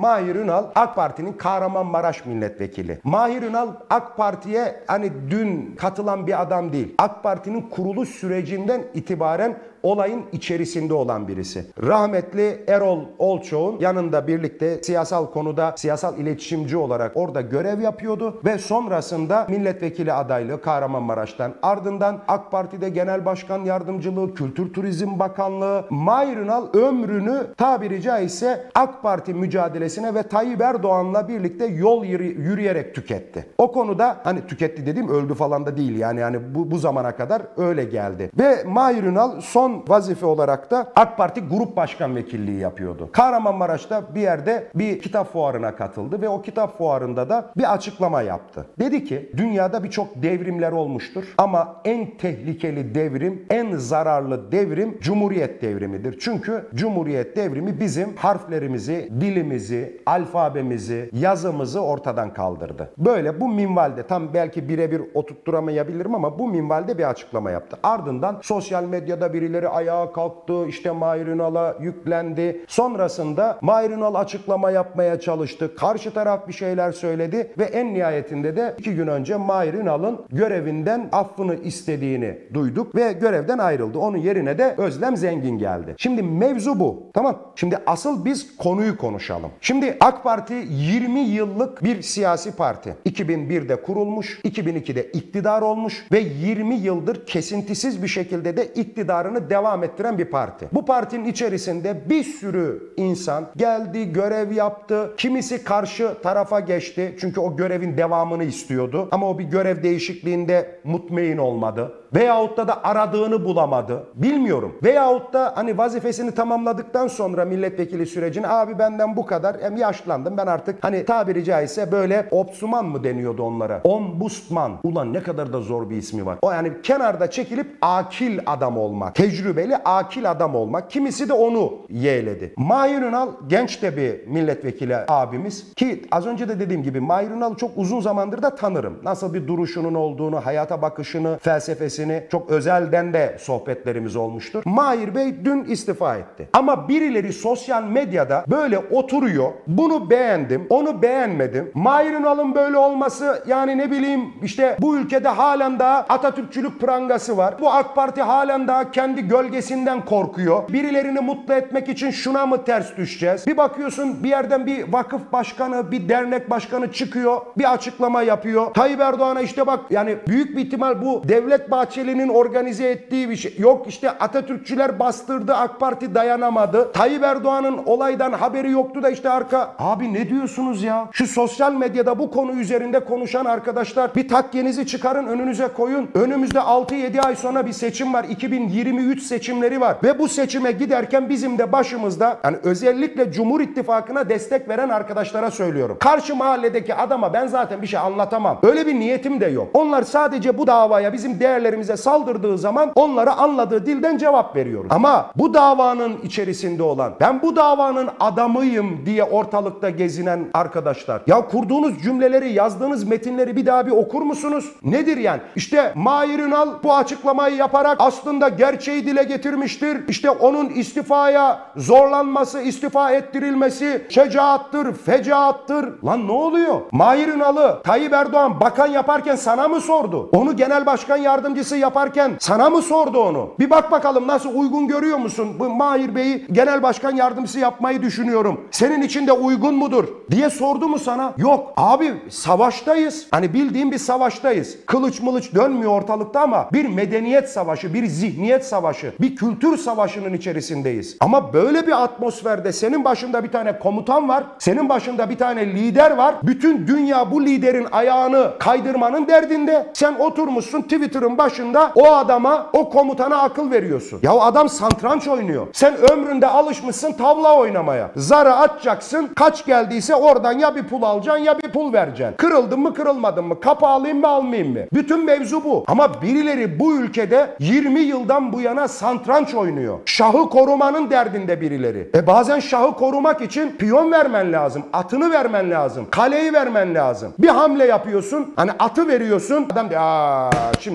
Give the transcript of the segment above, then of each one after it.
Mahir Ünal AK Parti'nin Kahramanmaraş milletvekili. Mahir Ünal AK Parti'ye hani dün katılan bir adam değil. AK Parti'nin kuruluş sürecinden itibaren olayın içerisinde olan birisi. Rahmetli Erol Olçoğ'un yanında birlikte siyasal konuda siyasal iletişimci olarak orada görev yapıyordu ve sonrasında milletvekili adaylığı Kahramanmaraş'tan, ardından AK Parti'de genel başkan yardımcılığı, Kültür Turizm Bakanlığı. Mahir Ünal ömrünü tabiri caizse AK Parti mücadelesine ve Tayyip Erdoğan'la birlikte yol yürüyerek tüketti. O konuda hani tüketti dediğim öldü falan da değil yani bu zamana kadar öyle geldi. Ve Mahir Ünal son vazife olarak da AK Parti Grup Başkan Vekilliği yapıyordu. Kahramanmaraş'ta bir yerde bir kitap fuarına katıldı ve o kitap fuarında da bir açıklama yaptı. Dedi ki dünyada birçok devrimler olmuştur ama en tehlikeli devrim, en zararlı devrim Cumhuriyet devrimidir. Çünkü Cumhuriyet devrimi bizim harflerimizi, dilimizi, alfabemizi, yazımızı ortadan kaldırdı. Böyle bu minvalde tam belki birebir oturtturamayabilirim ama bu minvalde bir açıklama yaptı. Ardından sosyal medyada birileri ayağa kalktı, işte Mahir Ünal'a yüklendi. Sonrasında Mahir Ünal açıklama yapmaya çalıştı. Karşı taraf bir şeyler söyledi ve en nihayetinde de 2 gün önce Mahir Ünal'ın görevinden affını istediğini duyduk ve görevden ayrıldı. Onun yerine de Özlem Zengin geldi. Şimdi mevzu bu. Tamam. Şimdi asıl biz konuyu konuşalım. Şimdi AK Parti 20 yıllık bir siyasi parti. 2001'de kurulmuş, 2002'de iktidar olmuş ve 20 yıldır kesintisiz bir şekilde de iktidarını devam ettiren bir parti. Bu partinin içerisinde bir sürü insan geldi, görev yaptı. Kimisi karşı tarafa geçti. Çünkü o görevin devamını istiyordu. Ama o bir görev değişikliğinde mutmain olmadı. Veyahut da aradığını bulamadı. Bilmiyorum. Veyahut da hani vazifesini tamamladıktan sonra milletvekili sürecini abi benden bu kadar hem yaşlandım ben artık hani tabiri caizse böyle opsuman mı deniyordu onlara? Ombudsman. Ulan ne kadar da zor bir ismi var. O yani kenarda çekilip akil adam olmak. Tecrübeli akil adam olmak. Kimisi de onu yeğledi. Mahir Ünal genç de bir milletvekili abimiz ki az önce de dediğim gibi Mahir Ünal'ı çok uzun zamandır da tanırım. Nasıl bir duruşunun olduğunu, hayata bakışını, felsefesini çok özelden de sohbetlerimiz olmuştur. Mahir Bey dün istifa etti. Ama birileri sosyal medyada böyle oturuyor. Bunu beğendim, onu beğenmedim. Mahir Ünal'ın böyle olması yani ne bileyim işte bu ülkede halen daha Atatürkçülük prangası var. Bu AK Parti halen daha kendi gölgesinden korkuyor. Birilerini mutlu etmek için şuna mı ters düşeceğiz? Bir bakıyorsun bir yerden bir vakıf başkanı, bir dernek başkanı çıkıyor. Bir açıklama yapıyor. Tayyip Erdoğan'a işte bak yani büyük bir ihtimal bu Devlet Bahçeli'nin organize ettiği bir şey. Yok işte Atatürkçüler bastırdı, AK Parti dayanamadı. Tayyip Erdoğan'ın olaydan haberi yoktu da işte arka... Abi ne diyorsunuz ya? Şu sosyal medyada bu konu üzerinde konuşan arkadaşlar bir takkenizi çıkarın önünüze koyun. Önümüzde 6-7 ay sonra bir seçim var. 2023 seçimleri var. Ve bu seçime giderken bizim de başımızda yani özellikle Cumhur İttifakı'na destek veren arkadaşlara söylüyorum. Karşı mahalledeki adama ben zaten bir şey anlatamam. Öyle bir niyetim de yok. Onlar sadece bu davaya bizim değerlerimize saldırdığı zaman onlara anladığı dilden cevap veriyoruz. Ama bu davanın içerisinde olan ben bu davanın adamıyım diye ortalıkta gezinen arkadaşlar ya kurduğunuz cümleleri yazdığınız metinleri bir daha bir okur musunuz? Nedir yani? İşte Mahir Ünal bu açıklamayı yaparak aslında gerçeği dile getirmiştir. İşte onun istifaya zorlanması, istifa ettirilmesi şecaattır, fecaattır. Lan ne oluyor? Mahir Ünal'ı Tayyip Erdoğan bakan yaparken sana mı sordu? Onu genel başkan yardımcısı yaparken sana mı sordu onu? Bir bak bakalım nasıl uygun görüyor musun? Bu Mahir Bey'i genel başkan yardımcısı yapmayı düşünüyorum. Senin için de uygun mudur? Diye sordu mu sana? Yok. Abi savaştayız. Hani bildiğim bir savaştayız. Kılıç mılıç dönmüyor ortalıkta ama bir medeniyet savaşı, bir zihniyet savaşı, bir kültür savaşının içerisindeyiz. Ama böyle bir atmosferde senin başında bir tane komutan var. Senin başında bir tane lider var. Bütün dünya bu liderin ayağını kaydırmanın derdinde. Sen oturmuşsun Twitter'ın başında o adama, o komutana akıl veriyorsun. Ya adam satranç oynuyor. Sen ömründe alışmışsın tavla oynamaya. Zarı atacaksın. Kaç geldiyse oradan ya bir pul alacaksın ya bir pul vereceksin. Kırıldın mı kırılmadın mı? Kapı alayım mı almayayım mı? Bütün mevzu bu. Ama birileri bu ülkede 20 yıldan bu yana satranç oynuyor. Şahı korumanın derdinde birileri. Bazen şahı korumak için piyon vermen lazım. Atını vermen lazım. Kaleyi vermen lazım. Bir hamle yapıyorsun. Hani atı veriyorsun. Adam diyor şimdi bak bu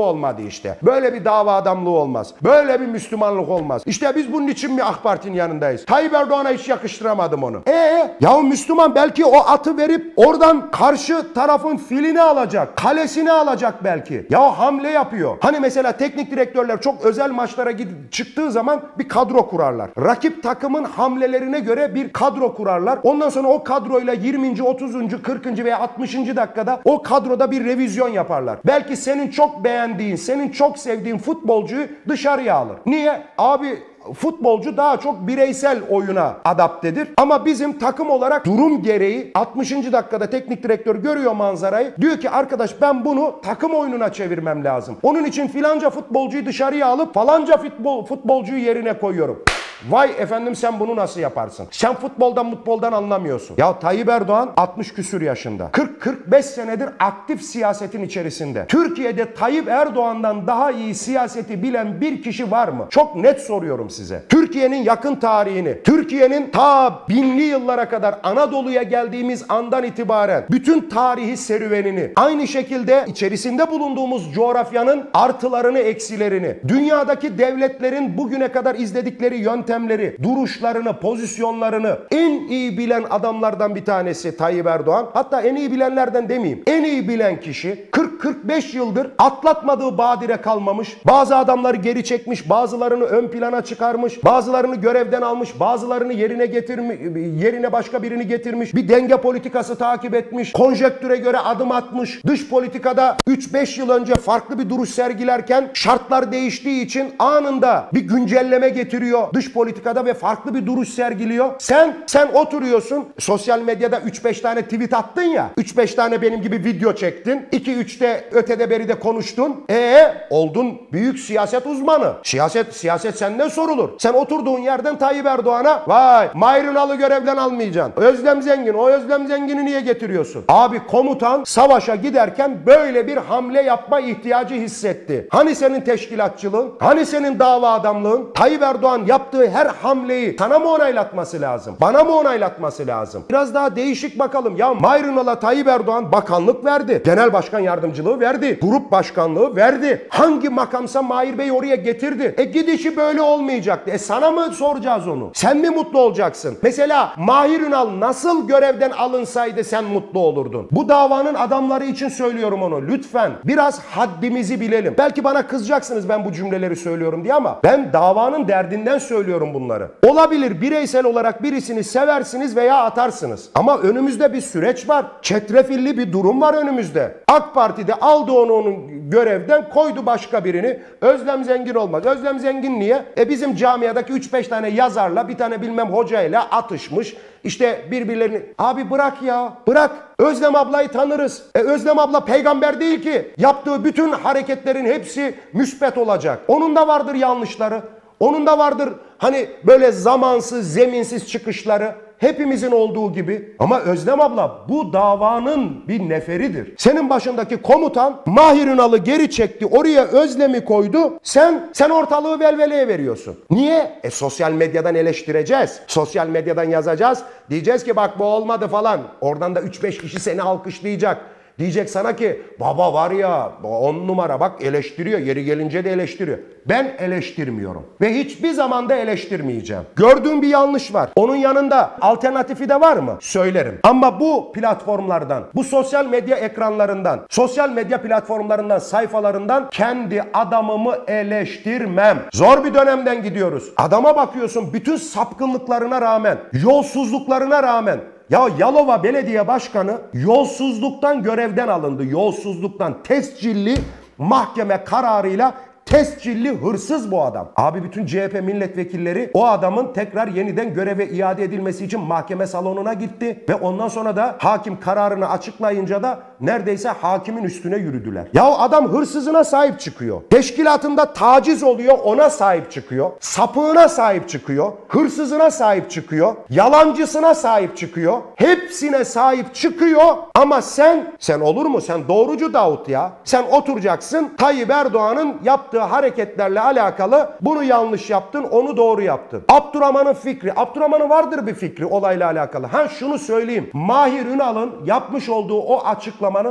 olmadı işte. Böyle bir dava adamlığı olmaz. Böyle bir Müslümanlık olmaz. İşte biz bunun için mi AK Parti'nin yanındayız? Tayyip Erdoğan'a hiç yakıştıramadım onu. Ya Müslüman belki o atı verip oradan karşı tarafın filini alacak. Kalesini alacak belki. Ya hamle yapıyor. Hani mesela teknik direktörler çok özel maçlara çıktığı zaman bir kadro kurarlar. Rakip takımın hamlelerine göre bir kadro kurarlar. Ondan sonra o kadroyla 20. 30. 40. veya 60. dakikada o kadroda bir revizyon yaparlar. Belki senin çok beğendiğin, senin çok sevdiğin futbolcuyu dışarıya alır. Niye? Abi futbolcu daha çok bireysel oyuna adaptedir. Ama bizim takım olarak durum gereği 60. dakikada teknik direktör görüyor manzarayı. Diyor ki arkadaş ben bunu takım oyununa çevirmem lazım. Onun için filanca futbolcuyu dışarıya alıp falanca futbolcuyu yerine koyuyorum. Vay efendim sen bunu nasıl yaparsın? Sen futboldan anlamıyorsun. Ya Tayyip Erdoğan 60 küsür yaşında. 40-45 senedir aktif siyasetin içerisinde. Türkiye'de Tayyip Erdoğan'dan daha iyi siyaseti bilen bir kişi var mı? Çok net soruyorum size. Türkiye'nin yakın tarihini, Türkiye'nin ta binli yıllara kadar Anadolu'ya geldiğimiz andan itibaren bütün tarihi serüvenini, aynı şekilde içerisinde bulunduğumuz coğrafyanın artılarını, eksilerini, dünyadaki devletlerin bugüne kadar izledikleri yöntemleri, duruşlarını, pozisyonlarını en iyi bilen adamlardan bir tanesi Tayyip Erdoğan. Hatta en iyi bilenlerden demeyeyim. En iyi bilen kişi 40-45 yıldır atlatmadığı badire kalmamış. Bazı adamları geri çekmiş, bazılarını ön plana çıkarmış, bazılarını görevden almış, bazılarını yerine getirmiş, yerine başka birini getirmiş. Bir denge politikası takip etmiş. Konjektüre göre adım atmış. Dış politikada 3-5 yıl önce farklı bir duruş sergilerken şartlar değiştiği için anında bir güncelleme getiriyor. Dış politikada ve farklı bir duruş sergiliyor. Sen oturuyorsun. Sosyal medyada 3-5 tane tweet attın ya. 3-5 tane benim gibi video çektin. 2-3'te ötede beride konuştun. Oldun büyük siyaset uzmanı. Siyaset senden sorulur. Sen oturduğun yerden Tayyip Erdoğan'a vay Mahir Ünal'ı görevden almayacaksın. Özlem Zengin. O Özlem Zengin'i niye getiriyorsun? Abi komutan savaşa giderken böyle bir hamle yapma ihtiyacı hissetti. Hani senin teşkilatçılığın? Hani senin dava adamlığın? Tayyip Erdoğan yaptığı her hamleyi sana mı onaylatması lazım? Bana mı onaylatması lazım? Biraz daha değişik bakalım. Ya Mahir Ünal'a Tayyip Erdoğan bakanlık verdi. Genel başkan yardımcılığı verdi. Grup başkanlığı verdi. Hangi makamsa Mahir Bey oraya getirdi. Gidişi böyle olmayacaktı. Sana mı soracağız onu? Sen mi mutlu olacaksın? Mesela Mahir Ünal nasıl görevden alınsaydı sen mutlu olurdun. Bu davanın adamları için söylüyorum onu. Lütfen biraz haddimizi bilelim. Belki bana kızacaksınız ben bu cümleleri söylüyorum diye ama ben davanın derdinden söylüyorum bunları. Olabilir bireysel olarak birisini seversiniz veya atarsınız. Ama önümüzde bir süreç var. Çetrefilli bir durum var önümüzde. AK Parti'de aldı onun görevden koydu başka birini. Özlem Zengin olmaz. Özlem Zengin niye? Bizim camiadaki 3-5 tane yazarla bir tane bilmem hocayla atışmış. İşte birbirlerini... Abi bırak ya. Bırak. Özlem ablayı tanırız. Özlem abla peygamber değil ki. Yaptığı bütün hareketlerin hepsi müspet olacak. Onun da vardır yanlışları. Onun da vardır hani böyle zamansız, zeminsiz çıkışları. Hepimizin olduğu gibi. Ama Özlem abla bu davanın bir neferidir. Senin başındaki komutan Mahir Ünal'ı geri çekti. Oraya Özlem'i koydu. Sen ortalığı velveleye veriyorsun. Niye? Sosyal medyadan eleştireceğiz. Sosyal medyadan yazacağız. Diyeceğiz ki bak bu olmadı falan. Oradan da 3-5 kişi seni alkışlayacak. Diyecek sana ki baba var ya 10 numara bak eleştiriyor. Yeri gelince de eleştiriyor. Ben eleştirmiyorum. Ve hiçbir zaman da eleştirmeyeceğim. Gördüğüm bir yanlış var. Onun yanında alternatifi de var mı? Söylerim. Ama bu platformlardan, bu sosyal medya ekranlarından, sosyal medya platformlarından, sayfalarından kendi adamımı eleştirmem. Zor bir dönemden gidiyoruz. Adama bakıyorsun bütün sapkınlıklarına rağmen, yolsuzluklarına rağmen. Ya Yalova Belediye Başkanı yolsuzluktan görevden alındı. Yolsuzluktan tescilli mahkeme kararıyla tescilli hırsız bu adam. Abi bütün CHP milletvekilleri o adamın tekrar yeniden göreve iade edilmesi için mahkeme salonuna gitti. Ve ondan sonra da hakim kararını açıklayınca da neredeyse hakimin üstüne yürüdüler. Ya adam hırsızına sahip çıkıyor. Teşkilatında taciz oluyor ona sahip çıkıyor. Sapığına sahip çıkıyor. Hırsızına sahip çıkıyor. Yalancısına sahip çıkıyor. Hepsine sahip çıkıyor ama sen olur mu? Sen doğrucu Davut ya. Sen oturacaksın Tayyip Erdoğan'ın yaptığı hareketlerle alakalı bunu yanlış yaptın, onu doğru yaptın. Abdurrahman'ın fikri. Abdurrahman'ın vardır bir fikri olayla alakalı. Şunu söyleyeyim. Mahir Ünal'ın yapmış olduğu o açıklamanın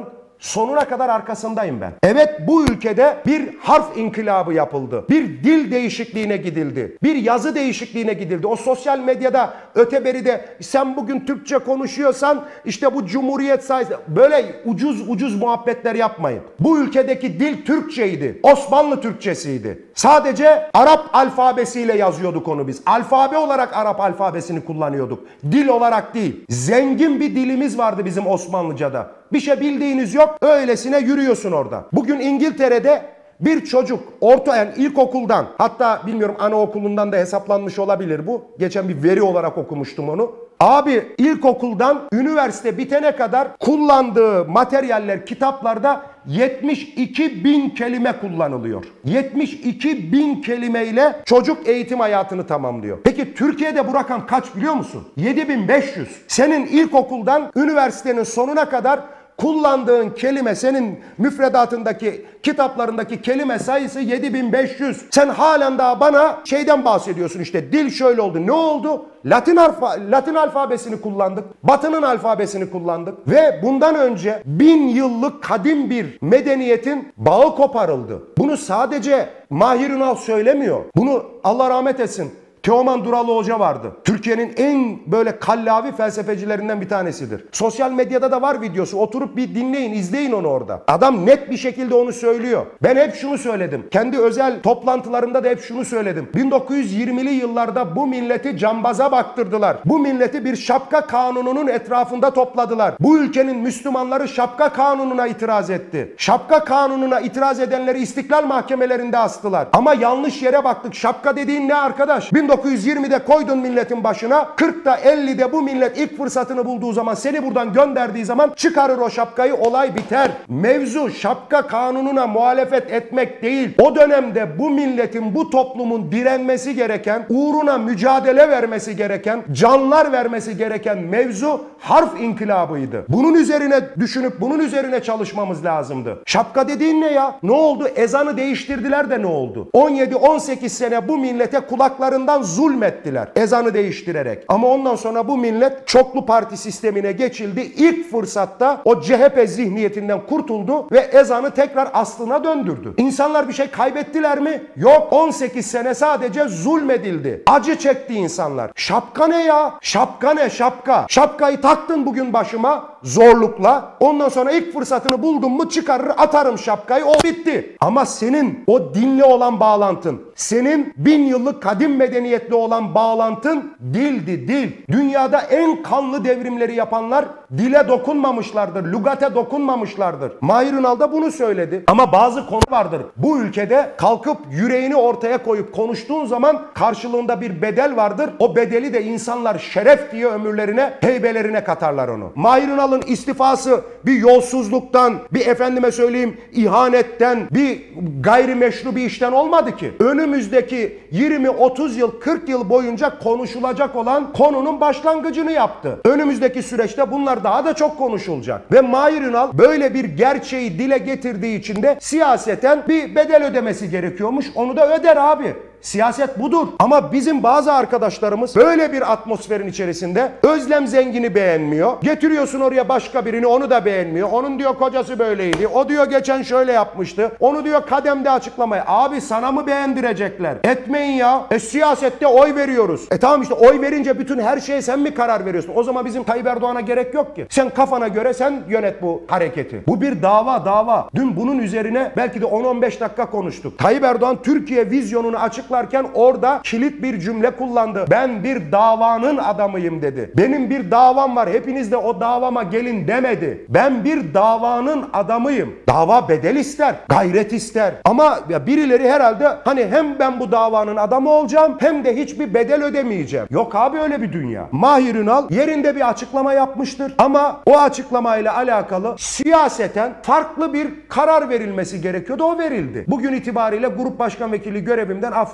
sonuna kadar arkasındayım ben. Evet, bu ülkede bir harf inkılabı yapıldı. Bir dil değişikliğine gidildi. Bir yazı değişikliğine gidildi. O sosyal medyada öteberide sen bugün Türkçe konuşuyorsan işte bu Cumhuriyet sayesinde, böyle ucuz muhabbetler yapmayın. Bu ülkedeki dil Türkçeydi. Osmanlı Türkçesiydi. Sadece Arap alfabesiyle yazıyorduk onu biz. Alfabe olarak Arap alfabesini kullanıyorduk. Dil olarak değil. Zengin bir dilimiz vardı bizim Osmanlıca'da. Bir şey bildiğiniz yok. Öylesine yürüyorsun orada. Bugün İngiltere'de bir çocuk yani ilkokuldan, hatta bilmiyorum anaokulundan da hesaplanmış olabilir bu. Geçen bir veri olarak okumuştum onu. Abi ilkokuldan üniversite bitene kadar kullandığı materyaller, kitaplarda 72 bin kelime kullanılıyor. 72 bin kelimeyle çocuk eğitim hayatını tamamlıyor. Peki Türkiye'de bu rakam kaç biliyor musun? 7500. Senin ilkokuldan üniversitenin sonuna kadar kullandığın kelime, senin müfredatındaki, kitaplarındaki kelime sayısı 7500. Sen halen daha bana şeyden bahsediyorsun, işte dil şöyle oldu. Ne oldu? Latin alfabesini kullandık. Batı'nın alfabesini kullandık. Ve bundan önce 1000 yıllık kadim bir medeniyetin bağı koparıldı. Bunu sadece Mahir Ünal söylemiyor. Bunu Allah rahmet etsin, Teoman Duralı Hoca vardı. Türkiye'nin en böyle kallavi felsefecilerinden bir tanesidir. Sosyal medyada da var videosu. Oturup bir dinleyin, izleyin onu orada. Adam net bir şekilde onu söylüyor. Ben hep şunu söyledim. Kendi özel toplantılarımda da hep şunu söyledim. 1920'li yıllarda bu milleti cambaza baktırdılar. Bu milleti bir şapka kanununun etrafında topladılar. Bu ülkenin Müslümanları şapka kanununa itiraz etti. Şapka kanununa itiraz edenleri istiklal mahkemelerinde astılar. Ama yanlış yere baktık. Şapka dediğin ne arkadaş? 1920'de koydun milletin başına, 40'da 50'de bu millet ilk fırsatını bulduğu zaman, seni buradan gönderdiği zaman çıkarır o şapkayı, olay biter. Mevzu şapka kanununa muhalefet etmek değil. O dönemde bu milletin, bu toplumun direnmesi gereken, uğruna mücadele vermesi gereken, canlar vermesi gereken mevzu harf inkılabıydı. Bunun üzerine düşünüp bunun üzerine çalışmamız lazımdı. Şapka dediğin ne ya? Ne oldu? Ezanı değiştirdiler de ne oldu? 17-18 sene bu millete kulaklarından zulmettiler ezanı değiştirerek. Ama ondan sonra bu millet çoklu parti sistemine geçildi. İlk fırsatta o CHP zihniyetinden kurtuldu ve ezanı tekrar aslına döndürdü. İnsanlar bir şey kaybettiler mi? Yok. 18 sene sadece zulmedildi. Acı çekti insanlar. Şapka ne ya? Şapka ne? Şapka. Şapkayı taktın bugün başıma zorlukla. Ondan sonra ilk fırsatını buldum mu çıkarır atarım şapkayı. O bitti. Ama senin o dinle olan bağlantın, senin 1000 yıllık kadim medeniyetle olan bağlantın dildi, dil. Dünyada en kanlı devrimleri yapanlar dile dokunmamışlardır, lügate dokunmamışlardır. Mahir Ünal da bunu söyledi. Ama bazı konu vardır. Bu ülkede kalkıp yüreğini ortaya koyup konuştuğun zaman karşılığında bir bedel vardır. O bedeli de insanlar şeref diye ömürlerine, heybelerine katarlar onu. Mahir Ünal'ın istifası bir yolsuzluktan, bir efendime söyleyeyim ihanetten, bir gayrimeşru bir işten olmadı ki. Önümüzdeki 20, 30 yıl, 40 yıl boyunca konuşulacak olan konunun başlangıcını yaptı. Önümüzdeki süreçte bunlar daha da çok konuşulacak. Ve Mahir Ünal böyle bir gerçeği dile getirdiği için de siyaseten bir bedel ödemesi gerekiyormuş. Onu da öder abi. Siyaset budur. Ama bizim bazı arkadaşlarımız böyle bir atmosferin içerisinde Özlem Zengin'i beğenmiyor. Getiriyorsun oraya başka birini, onu da beğenmiyor. Onun diyor kocası böyleydi. O diyor geçen şöyle yapmıştı. Onu diyor kademde açıklamaya. Abi sana mı beğendirecekler? Etmeyin ya. Siyasette oy veriyoruz. Tamam işte oy verince bütün her şeye sen mi karar veriyorsun? O zaman bizim Tayyip Erdoğan'a gerek yok ki. Sen kafana göre sen yönet bu hareketi. Bu bir dava. Dün bunun üzerine belki de 10-15 dakika konuştuk. Tayyip Erdoğan Türkiye vizyonunu açıklarken orada kilit bir cümle kullandı. Ben bir davanın adamıyım dedi. Benim bir davam var. Hepiniz de o davama gelin demedi. Ben bir davanın adamıyım. Dava bedel ister, gayret ister. Ama ya birileri herhalde hani hem ben bu davanın adamı olacağım hem de hiçbir bedel ödemeyeceğim. Yok abi öyle bir dünya. Mahir Ünal yerinde bir açıklama yapmıştır. Ama o açıklamayla alakalı siyaseten farklı bir karar verilmesi gerekiyordu. O verildi. Bugün itibariyle grup başkan vekili görevimden affımı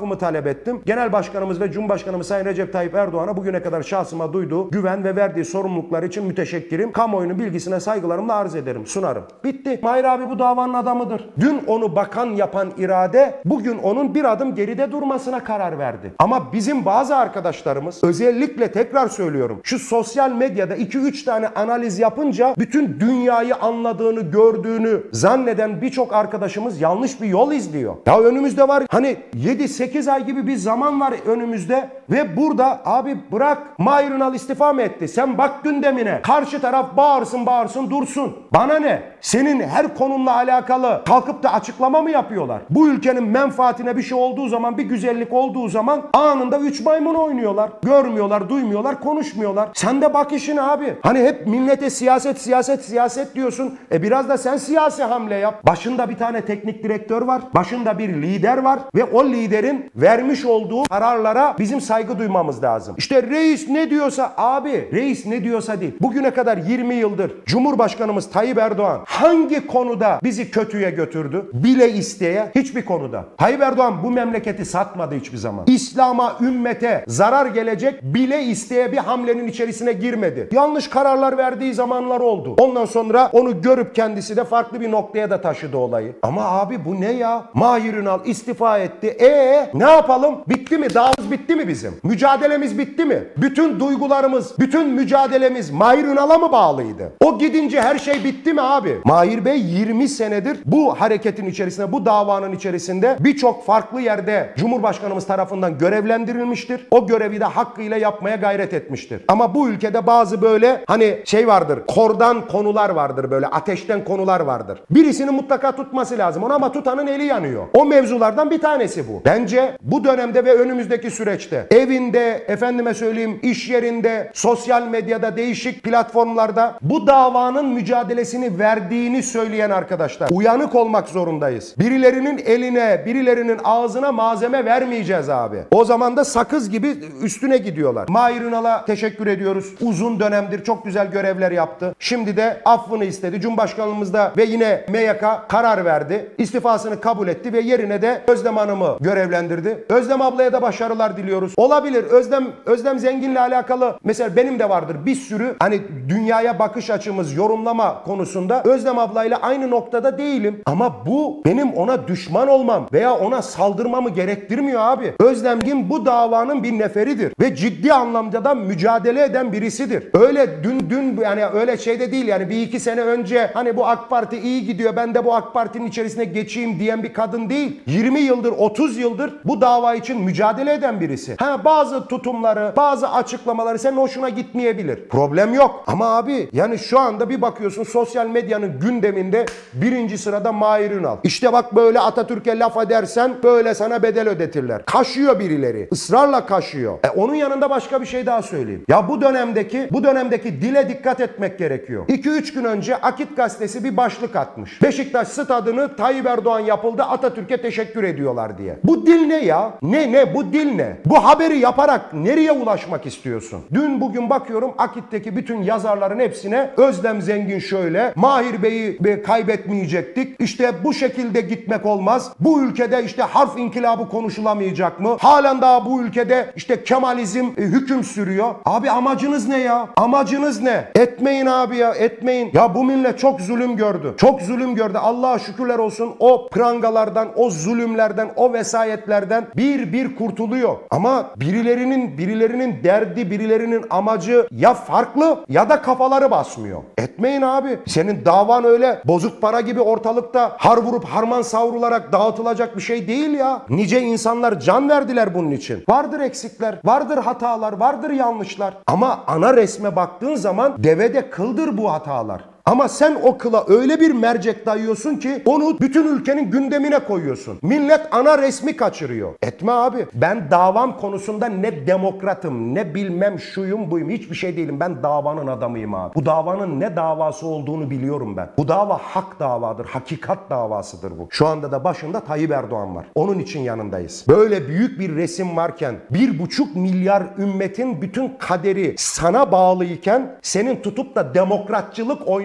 cevabımı talep ettim. Genel Başkanımız ve Cumhurbaşkanımız Sayın Recep Tayyip Erdoğan'a bugüne kadar şahsıma duyduğu güven ve verdiği sorumluluklar için müteşekkirim. Kamuoyunun bilgisine saygılarımla arz ederim, sunarım. Bitti. Mahir abi bu davanın adamıdır. Dün onu bakan yapan irade bugün onun bir adım geride durmasına karar verdi. Ama bizim bazı arkadaşlarımız, özellikle tekrar söylüyorum, şu sosyal medyada 2-3 tane analiz yapınca bütün dünyayı anladığını, gördüğünü zanneden birçok arkadaşımız yanlış bir yol izliyor. Ya önümüzde var hani 7-8 ay gibi bir zaman var önümüzde ve burada abi bırak Mahir Ünal istifa mı etti? Sen bak gündemine. Karşı taraf bağırsın dursun. Bana ne? Senin her konunla alakalı kalkıp da açıklama mı yapıyorlar? Bu ülkenin menfaatine bir şey olduğu zaman, bir güzellik olduğu zaman anında 3 maymun oynuyorlar. Görmüyorlar, duymuyorlar, konuşmuyorlar. Sen de bak işine abi. Hani hep millete siyaset diyorsun. Biraz da sen siyasi hamle yap. Başında bir tane teknik direktör var. Başında bir lider var ve o liderin vermiş olduğu kararlara bizim saygı duymamız lazım. İşte reis ne diyorsa abi, reis ne diyorsa değil. Bugüne kadar 20 yıldır Cumhurbaşkanımız Tayyip Erdoğan hangi konuda bizi kötüye götürdü? Bile isteye hiçbir konuda. Tayyip Erdoğan bu memleketi satmadı hiçbir zaman. İslam'a, ümmete zarar gelecek bile isteye bir hamlenin içerisine girmedi. Yanlış kararlar verdiği zamanlar oldu. Ondan sonra onu görüp kendisi de farklı bir noktaya da taşıdı olayı. Ama abi bu ne ya? Mahir Ünal istifa etti. Ne yapalım? Bitti mi? Dağımız bitti mi bizim? Mücadelemiz bitti mi? Bütün duygularımız, bütün mücadelemiz Mahir Ünal'a mı bağlıydı? O gidince her şey bitti mi abi? Mahir Bey 20 senedir bu hareketin içerisinde, bu davanın içerisinde birçok farklı yerde Cumhurbaşkanımız tarafından görevlendirilmiştir. O görevi de hakkıyla yapmaya gayret etmiştir. Ama bu ülkede bazı böyle hani şey vardır, kordan konular vardır, böyle ateşten konular vardır. Birisini mutlaka tutması lazım ona ama tutanın eli yanıyor. O mevzulardan bir tanesi bu. Bence bu dönemde ve önümüzdeki süreçte evinde, efendime söyleyeyim iş yerinde, sosyal medyada, değişik platformlarda bu davanın mücadelesini verdiğini söyleyen arkadaşlar uyanık olmak zorundayız. Birilerinin eline, birilerinin ağzına malzeme vermeyeceğiz abi. O zaman da sakız gibi üstüne gidiyorlar. Mahir Ünal'a teşekkür ediyoruz. Uzun dönemdir çok güzel görevler yaptı. Şimdi de affını istedi. Cumhurbaşkanımız da ve yine MYK karar verdi. İstifasını kabul etti ve yerine de Özlem Hanım'ı görevlendirdi. Özlem ablaya da başarılar diliyoruz. Olabilir. Özlem Zengin'le alakalı mesela benim de vardır bir sürü hani dünyaya bakış açımız, yorumlama konusunda Özlem ablayla aynı noktada değilim. Ama bu benim ona düşman olmam veya ona saldırmamı gerektirmiyor abi. Özlem Zengin bu davanın bir neferidir ve ciddi anlamda da mücadele eden birisidir. Öyle dün yani öyle şeyde değil yani bir iki sene önce hani bu AK Parti iyi gidiyor ben de bu AK Parti'nin içerisine geçeyim diyen bir kadın değil. 20 yıldır 30 yıldır bu dava için mücadele eden birisi. Bazı tutumları, bazı açıklamaları senin hoşuna gitmeyebilir. Problem yok. Ama abi yani şu anda bir bakıyorsun sosyal medyanın gündeminde birinci sırada Mahir Ünal. İşte bak böyle Atatürk'e laf edersen böyle sana bedel ödetirler. Kaşıyor birileri. Israrla kaşıyor. Onun yanında başka bir şey daha söyleyeyim. Ya bu dönemdeki dile dikkat etmek gerekiyor. 2-3 gün önce Akit gazetesi bir başlık atmış. Beşiktaş stadını Tayyip Erdoğan yapıldı Atatürk'e teşekkür ediyorlar diye. Bu dil ne ya? Ne bu dil ne? Bu haberi yaparak nereye ulaşmak istiyorsun? Dün bugün bakıyorum Akit'teki bütün yazarların hepsine Özlem Zengin şöyle, Mahir Bey'i kaybetmeyecektik. İşte bu şekilde gitmek olmaz. Bu ülkede işte harf inkılabı konuşulamayacak mı? Halen daha bu ülkede işte Kemalizm hüküm sürüyor. Abi amacınız ne ya? Amacınız ne? Etmeyin abi ya, etmeyin. Ya bu millet çok zulüm gördü. Çok zulüm gördü. Allah'a şükürler olsun o prangalardan, o zulümlerden, o vesayetlerden bir kurtuluyor. Ama birilerinin derdi, birilerinin amacı ya farklı ya da kafaları basmıyor. Etmeyin abi. Senin davan öyle bozuk para gibi ortalıkta har vurup harman savrularak dağıtılacak bir şey değil ya. Nice insanlar can verdiler bunun için. Vardır eksikler, vardır hatalar, vardır yanlışlar. Ama ana resme baktığın zaman devede kıldır bu hatalar. Ama sen o kıla öyle bir mercek dayıyorsun ki onu bütün ülkenin gündemine koyuyorsun. Millet ana resmi kaçırıyor. Etme abi. Ben davam konusunda ne demokratım, ne bilmem şuyum buyum hiçbir şey değilim. Ben davanın adamıyım abi. Bu davanın ne davası olduğunu biliyorum ben. Bu dava hak davadır, hakikat davasıdır bu. Şu anda da başında Tayyip Erdoğan var. Onun için yanındayız. Böyle büyük bir resim varken 1,5 milyar ümmetin bütün kaderi sana bağlıyken senin tutup da demokratçılık oynamak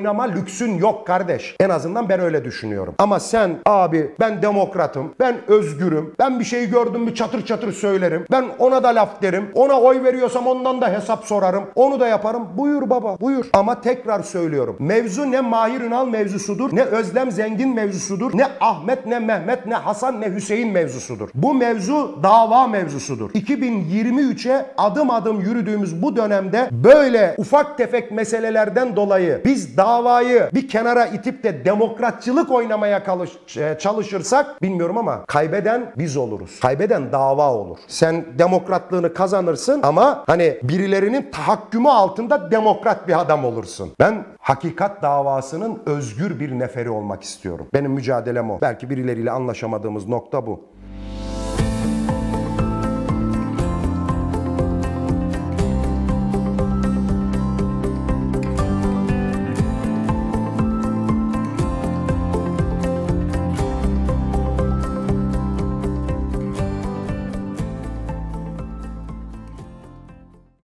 oynama lüksün yok kardeş. En azından ben öyle düşünüyorum. Ama sen abi ben demokratım, ben özgürüm, ben bir şey gördüm mü çatır çatır söylerim, ben ona da laf derim, ona oy veriyorsam ondan da hesap sorarım, onu da yaparım. Buyur baba, buyur. Ama tekrar söylüyorum. Mevzu ne Mahir Ünal mevzusudur, ne Özlem Zengin mevzusudur, ne Ahmet, ne Mehmet, ne Hasan, ne Hüseyin mevzusudur. Bu mevzu dava mevzusudur. 2023'e adım adım yürüdüğümüz bu dönemde böyle ufak tefek meselelerden dolayı biz davayı bir kenara itip de demokratçılık oynamaya çalışırsak bilmiyorum ama kaybeden biz oluruz. Kaybeden dava olur. Sen demokratlığını kazanırsın ama hani birilerinin tahakkümü altında demokrat bir adam olursun. Ben hakikat davasının özgür bir neferi olmak istiyorum. Benim mücadelem o. Belki birileriyle anlaşamadığımız nokta bu.